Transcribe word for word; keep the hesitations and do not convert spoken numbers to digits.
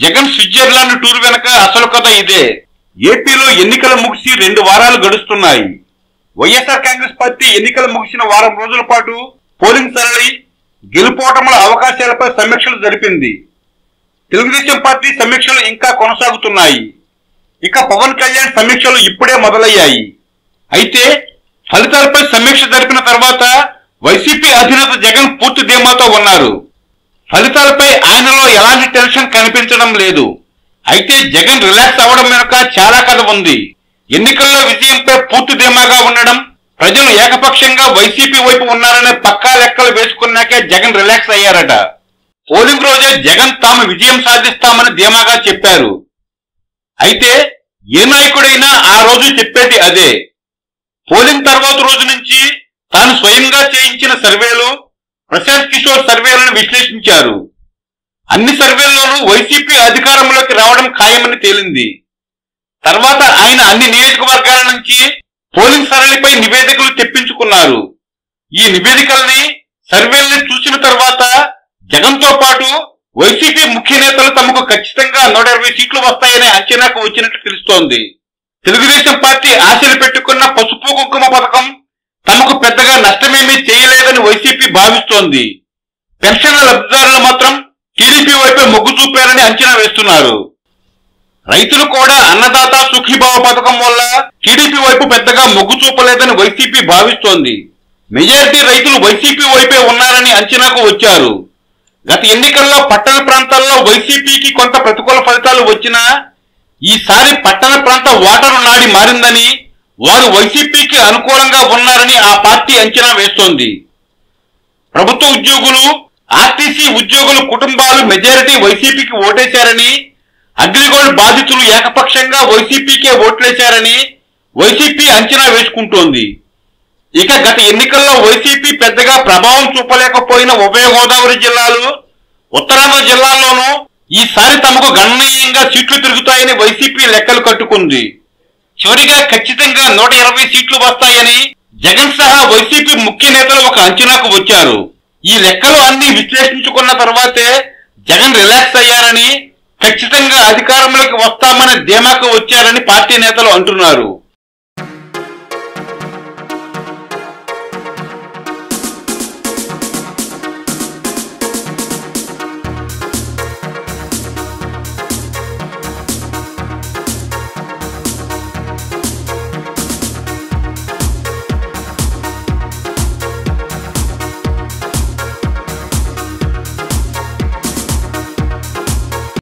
Jagan Switzerland tour వెనక అసలు కథ ఇదే. ఏపీలో ఎన్నికలు ముగిసి రెండు వారాలు గడుస్తున్నాయి. వైఎస్ఆర్ కాంగ్రెస్ పార్టీ ఎన్నికలు ముగిసిన వారం రోజుల పాటు పోలింగ్ సరళి, గెలుపోటముల అవకాశాలపై సమీక్షలు జరిపింది. తెలుగుదేశం పార్టీ సమీక్షలు ఇంకా కొనసాగుతున్నాయి. ఇక పవన్ కళ్యాణ్ సమీక్షలు ఇప్పుడే మొదలయ్యాయి. అయితే ఫలితాలపై సమీక్ష జరిపిన తర్వాత వైసీపీ అధినేత జగన్ పూర్తి ధీమాతో ఉన్నారు. ఫలితాలపై ఆయనలో ఎలాంటి టెన్షన్ కనిపించడం లేదు. అయితే జగన్ రిలాక్స్ అవ్వడం వెనుక చాలా కథ ఉంది. ఎన్నికల్లో విజయంపై పూర్తి ధీమాగా ఉండడం, ప్రజలు ఏకపక్షంగా వైసీపీ వైపు ఉన్నారనే పక్కా లెక్కలు వేసుకున్నాకే జగన్ రిలాక్స్ అయ్యారట. పోలింగ్ రోజే జగన్ తాము విజయం సాధిస్తామని ధీమాగా చెప్పారు. అయితే ఏ నాయకుడైనా ఆ రోజు చెప్పేది అదే. పోలింగ్ తర్వాత రోజు నుంచి తాను స్వయంగా చేయించిన సర్వేలు, ప్రశాంత్ కిషోర్ సర్వేలను విశ్లేషించారు. అన్ని సర్వేల్లోనూ వైసీపీ అధికారంలోకి రావడం ఖాయమని తేలింది. తర్వాత ఆయన అన్ని నియోజకవర్గాల నుంచి పోలింగ్ సరళిపై నివేదికలు తెప్పించుకున్నారు. ఈ నివేదికల్ని, సర్వేల్ని చూసిన తర్వాత జగన్ తో పాటు వైసీపీ ముఖ్య నేతలు తమకు ఖచ్చితంగా నూట ఇరవై సీట్లు వస్తాయనే అంచనాకు వచ్చినట్టు తెలుస్తోంది. తెలుగుదేశం పార్టీ ఆశలు పెట్టుకున్న పసుపు కుంకుమ పథకం తమకు పెద్దగా నష్టమేమీ చేయలేదని వైసీపీ భావిస్తోంది. పెన్షన్ల లబ్ధిదారులు మాత్రం టీడీపీ వైపే మొగ్గు చూపారని అంచనా వేస్తున్నారు. రైతులు కూడా అన్నదాత సుఖీభావ పథకం వల్ల టీడీపీ వైపు పెద్దగా మొగ్గు చూపలేదని వైసీపీ భావిస్తోంది. మెజారిటీ రైతులు వైసీపీ వైపే ఉన్నారని అంచనాకు వచ్చారు. గత ఎన్నికల్లో పట్టణ ప్రాంతాల్లో వైసీపీకి కొంత ప్రతికూల ఫలితాలు వచ్చినా ఈసారి పట్టణ ప్రాంత ఓటరు నాడి మారిందని, వారు వైసీపీకి అనుకూలంగా ఉన్నారని ఆ పార్టీ అంచనా వేస్తోంది. ప్రభుత్వ ఉద్యోగులు, ఆర్టీసీ ఉద్యోగుల కుటుంబాలు మెజారిటీ వైసీపీకి ఓటేశారని, అగ్రిగోల్డ్ బాధితులు ఏకపక్షంగా వైసీపీకే ఓట్లేశారని వైసీపీ అంచనా వేసుకుంటోంది. ఇక గత ఎన్నికల్లో వైసీపీ పెద్దగా ప్రభావం చూపలేకపోయిన ఉభయ గోదావరి జిల్లాలు, ఉత్తరాంధ్ర జిల్లాల్లోనూ ఈసారి తమకు గణనీయంగా సీట్లు పెరుగుతాయని వైసీపీ లెక్కలు కట్టుకుంది. చివరిగా ఖచ్చితంగా నూట ఇరవై సీట్లు వస్తాయని జగన్ సహా వైసీపీ ముఖ్య నేతలు ఒక అంచనాకు వచ్చారు. ఈ లెక్కలు అన్ని విశ్లేషించుకున్న తర్వాతే జగన్ రిలాక్స్ అయ్యారని, ఖచ్చితంగా అధికారంలోకి వస్తామని ధీమాకు వచ్చారని పార్టీ నేతలు అంటున్నారు.